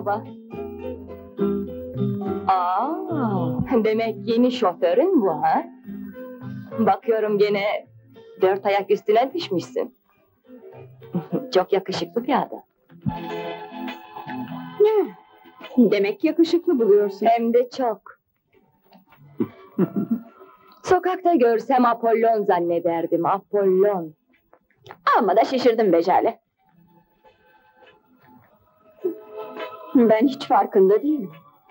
Merhaba. Demek yeni şoförün bu ha? Bakıyorum gene 4 ayak üstüne düşmüşsün. Çok yakışıklı bir adam. Demek yakışıklı buluyorsun. Hem de çok. Sokakta görsem Apollon zannederdim, Apollon. Amma da şaşırdım Becale. Ben hiç farkında değilim.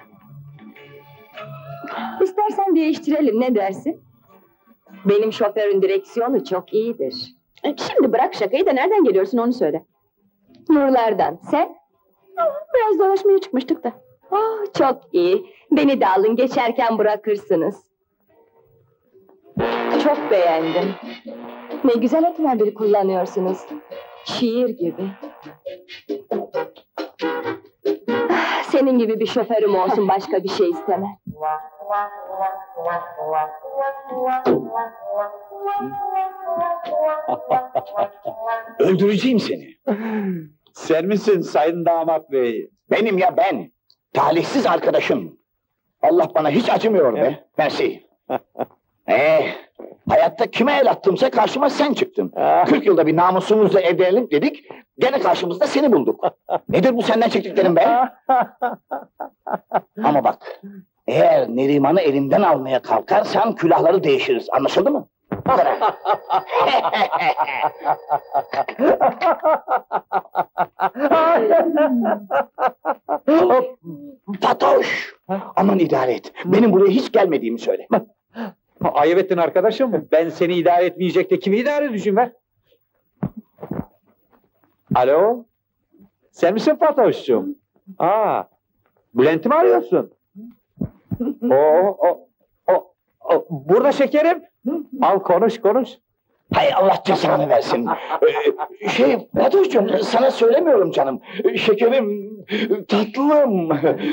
İstersen değiştirelim, ne dersin? Benim şoförün direksiyonu çok iyidir. Şimdi bırak şakayı da nereden geliyorsun onu söyle. Nurlardan, sen? Biraz dolaşmaya çıkmıştık da. Çok iyi. Beni de alın, geçerken bırakırsınız. Çok beğendim. Ne güzel otomobil kullanıyorsunuz. Şiir gibi. Senin gibi bir şoförüm olsun, başka bir şey istemem. Öldüreceğim seni. Sen misin sayın damat bey? Benim ya ben. Talihsiz arkadaşım. Allah bana hiç acımıyor be. Mersi. Hayatta kime el attımsa karşıma sen çıktın. 40 yılda bir namusumuzla evlenelim dedik. Gene karşımızda seni bulduk. Nedir bu senden çektiklerim be? Ama bak. Eğer Neriman'ı elimden almaya kalkarsan külahları değişiriz. Anlaşıldı mı? Fatoş! Aman idare et. Benim buraya hiç gelmediğimi söyle. Ayıp ettin arkadaşım. Ben seni idare etmeyecek de kimi idare edeceğim ben? Alo? Sen misin Fatoş'cum? Bülent'i mi arıyorsun? Burada şekerim. Al konuş. Hay Allah cezanı versin. Fatoş'cum sana söylemiyorum canım. Şekerim, tatlım.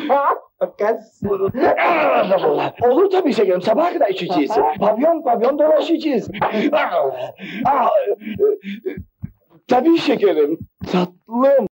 Olur tabii şekerim, sabaha kadar içeceğiz. Pavyon dolaşacağız. Tabii şekerim, tatlım.